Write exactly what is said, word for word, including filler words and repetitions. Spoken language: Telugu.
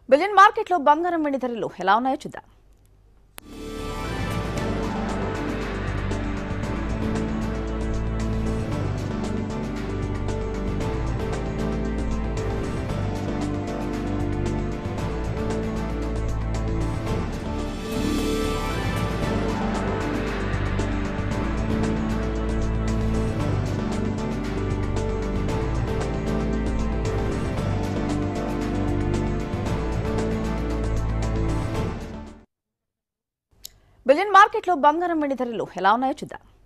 బిలియన్ మార్కెట్లో బంగారం వెండి ధరలు ఎలా ఉన్నాయో చూద్దాం. బిలియన్ మార్కెట్లో బంగారం వెండి ధరలు ఎలా ఉన్నాయో చూద్దాం.